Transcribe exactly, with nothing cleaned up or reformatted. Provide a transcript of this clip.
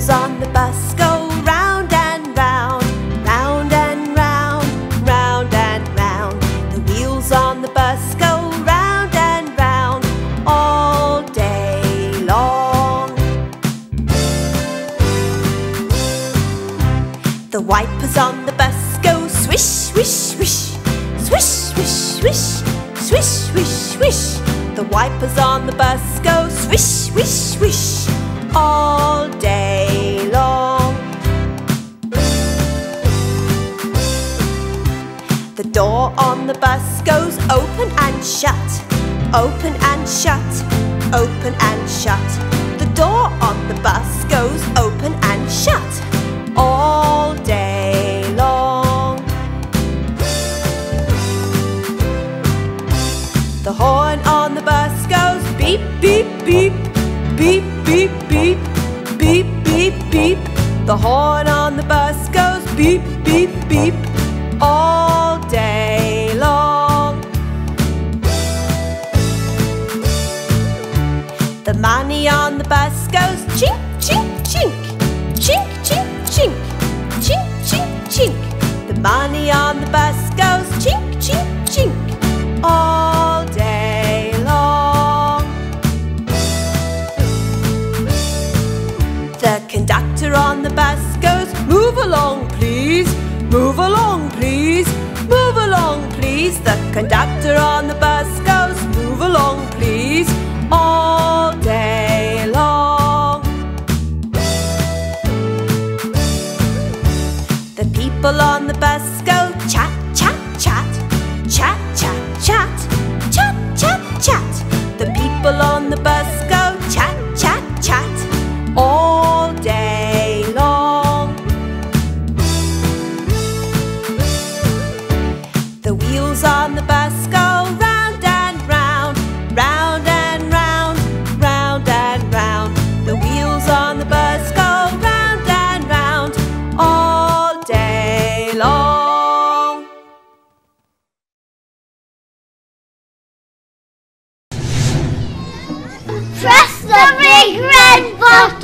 wheels on the bus go round and round, round and round, round and round. The wheels on the bus go round and round all day long. The wipers on the bus go swish, swish, swish, swish, swish, swish, swish, swish, swish. The wipers on the bus go swish, swish, swish all day long. The door on the bus goes open and shut, open and shut, open and shut. The door on the bus goes open and shut all day long. The horn on the bus goes beep, beep, beep, beep, beep, beep, beep, beep, beep. The horn on the bus goes beep, beep, beep all day long. The money on the bus goes chink, chink, chink, chink, chink, chink, chink, chink, chink. The money on the bus goes chink, chink, chink all day long. The conductor on the bus goes move along please, move along please, move along please. The conductor on the bus goes move along please all day long. The people on the bus go chat, chat, chat, chat, chat, chat, chat, chat, chat. The people on the bus go chat, chat, chat all day long. The wheels on the bus go round and round, round and round, round and round. The wheels on the bus go round and round all day long. Press the big red button.